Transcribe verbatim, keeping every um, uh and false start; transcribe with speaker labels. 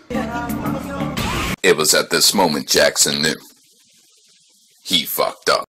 Speaker 1: It was at this moment Jackson knew. He fucked up.